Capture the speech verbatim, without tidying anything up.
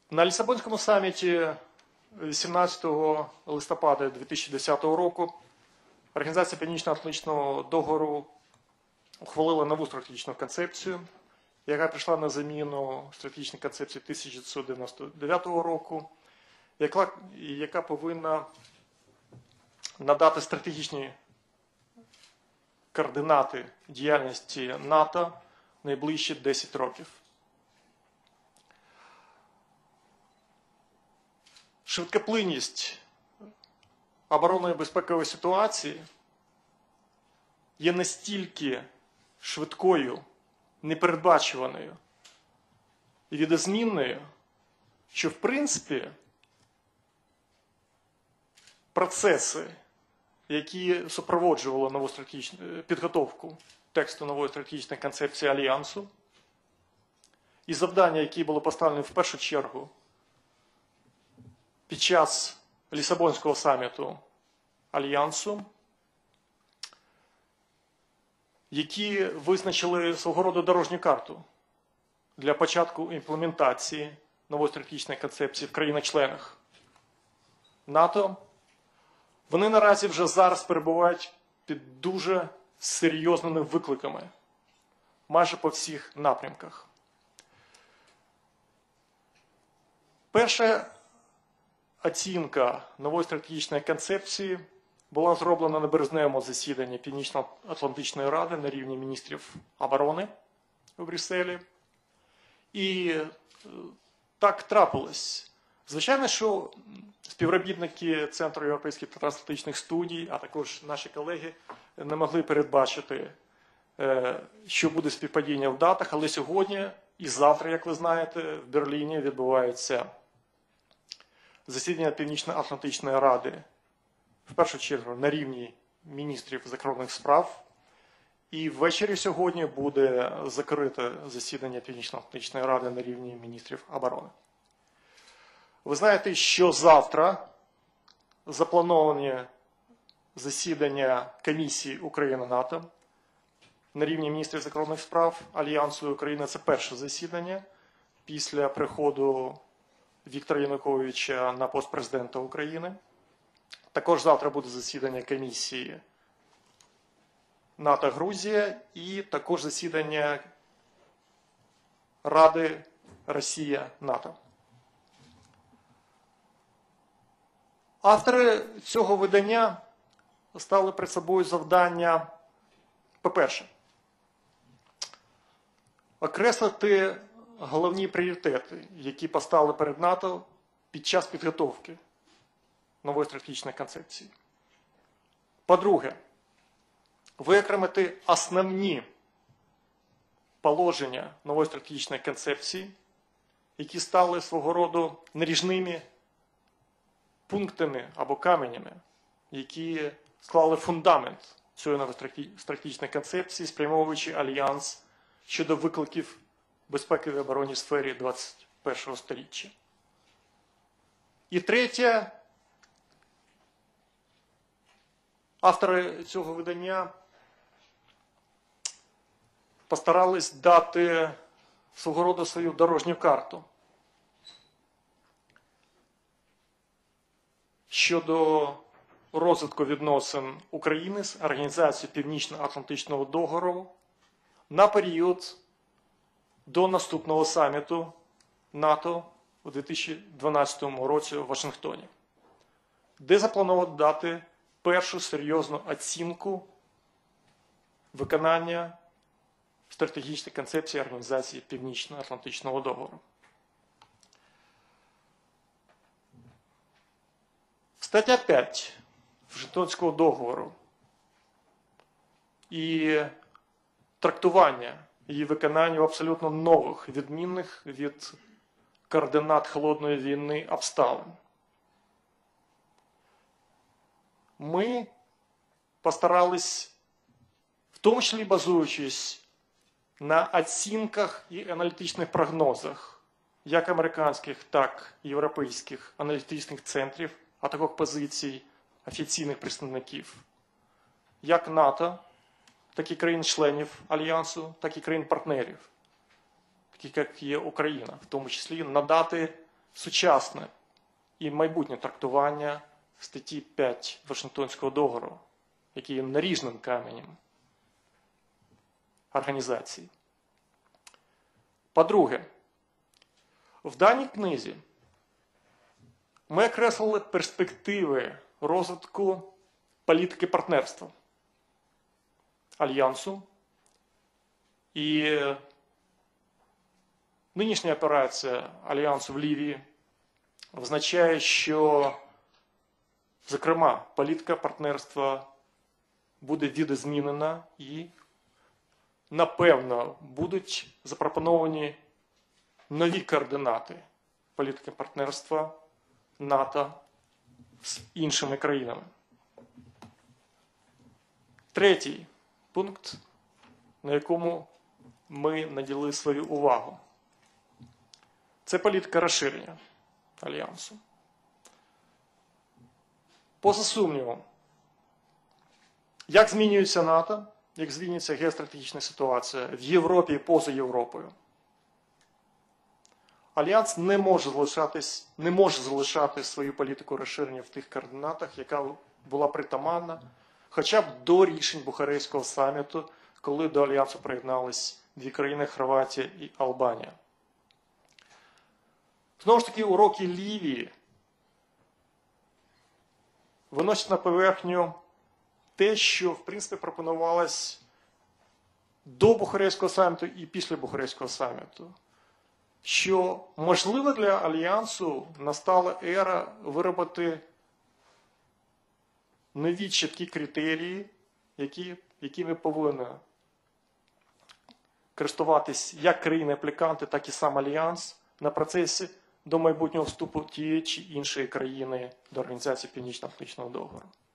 На Лісабонському саміті вісімнадцятого листопада дві тисячі десятого року Організація Північно-Атлантичного договору ухвалила нову стратегічну концепцію, яка прийшла на заміну стратегічній концепції тисяча дев'ятсот дев'яносто дев'ятого року, яка, яка повинна надати стратегічні координати діяльності НАТО найближчі десять років. Швидкоплинність оборонної безпекової ситуації є настільки швидкою, непередбачуваною і відозмінною, що, в принципі, процеси, які супроводжували нову стратегічну підготовку тексту нової стратегічної концепції Альянсу, і завдання, які були поставлені в першу чергу під час Лісабонського саміту Альянсу, які визначили свого роду дорожню карту для початку імплементації нової стратегічної концепції в країнах-членах НАТО, вони наразі вже зараз перебувають під дуже серйозними викликами майже по всіх напрямках. Перша оцінка нової стратегічної концепції була зроблена на березневому засіданні Північно-Атлантичної ради на рівні міністрів оборони у Брюсселі. І так трапилось. Звичайно, що співробітники Центру європейських та трансатлантичних студій, а також наші колеги, не могли передбачити, що буде співпадіння в датах, але сьогодні і завтра, як ви знаєте, в Берліні відбувається засідання Північно-Атлантичної ради, в першу чергу на рівні міністрів закордонних справ. І ввечері сьогодні буде закрите засідання Північно-Атлантичної ради на рівні міністрів оборони. Ви знаєте, що завтра заплановані засідання комісії Україна-НАТО на рівні міністрів закордонних справ Альянсу України. Це перше засідання після приходу Віктора Януковича на пост президента України. Також завтра буде засідання комісії НАТО-Грузія і також засідання Ради Росія-НАТО. Автори цього видання ставили перед собою завдання, по-перше, окреслити головні пріоритети, які поставили перед НАТО під час підготовки нової стратегічної концепції. По-друге, виокремити основні положення нової стратегічної концепції, які стали свого роду наріжними пунктами або каменями, які склали фундамент цієї нової стратегічної концепції, спрямовуючи альянс щодо викликів безпеки в оборонній сфері двадцять першого сторіччя. І третє, автори цього видання постарались дати свого роду свою дорожню карту щодо розвитку відносин України з Організацією Північно-Атлантичного договору на період до наступного саміту НАТО у дві тисячі дванадцятому році у Вашингтоні, де заплановано дати першу серйозну оцінку виконання стратегічної концепції Організації Північно-Атлантичного договору. Стаття п'ять Вашингтонського договору і трактування її виконання в абсолютно нових, відмінних від координат холодної війни обставин. Ми постарались, в тому числі базуючись на оцінках і аналітичних прогнозах як американських, так і європейських аналітичних центрів, а також позицій офіційних представників як НАТО, так і країн-членів Альянсу, так і країн-партнерів, таких як є Україна, в тому числі надати сучасне і майбутнє трактування статті п'ять Вашингтонського договору, який є наріжним каменем організації. По-друге, в даній книзі ми окреслили перспективи розвитку політики партнерства Альянсу. І нинішня операція Альянсу в Лівії означає, що, зокрема, політика партнерства буде відозмінена і, напевно, будуть запропоновані нові координати політики партнерства НАТО з іншими країнами. Третій пункт, на якому ми наділили свою увагу, це політика розширення Альянсу. Поза сумнівом, як змінюється НАТО, як змінюється геостратегічна ситуація в Європі і поза Європою, Альянс не може залишатись, не може залишати свою політику розширення в тих координатах, яка була притаманна хоча б до рішень Бухарестського саміту, коли до Альянсу приєднались дві країни – Хорватія і Албанія. Знову ж таки, уроки Лівії виносять на поверхню те, що, в принципі, пропонувалось до Бухарестського саміту і після Бухарестського саміту. Що, можливо, для Альянсу настала ера виробити нові чіткі критерії, які, якими повинні користуватись як країни-апліканти, так і сам Альянс на процесі до майбутнього вступу тієї чи іншої країни до Організації Північно-Атлантичного договору.